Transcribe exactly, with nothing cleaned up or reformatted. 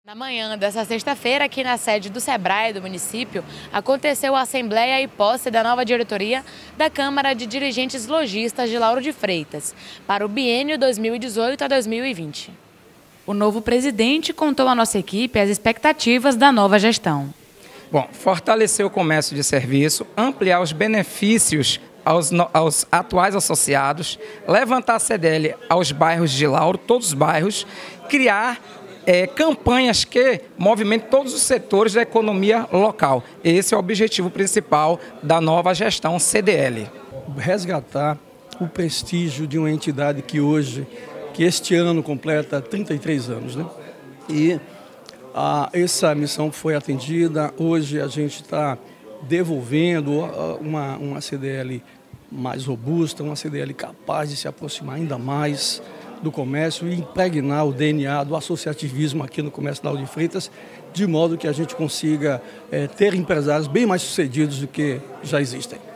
Na manhã desta sexta-feira, aqui na sede do Sebrae do município, aconteceu a assembleia e posse da nova diretoria da Câmara de Dirigentes Lojistas de Lauro de Freitas, para o biênio dois mil e dezoito a dois mil e vinte. O novo presidente contou à nossa equipe as expectativas da nova gestão. Bom, fortalecer o comércio de serviço, ampliar os benefícios aos, aos atuais associados, levantar a C D L aos bairros de Lauro, todos os bairros, criar É, campanhas que movimentem todos os setores da economia local. Esse é o objetivo principal da nova gestão C D L. Resgatar o prestígio de uma entidade que hoje, que este ano completa trinta e três anos, né? E a, essa missão foi atendida. Hoje a gente está devolvendo uma, uma C D L mais robusta, uma C D L capaz de se aproximar ainda mais do comércio e impregnar o D N A do associativismo aqui no comércio da Lauro de Freitas, de modo que a gente consiga é, ter empresários bem mais sucedidos do que já existem.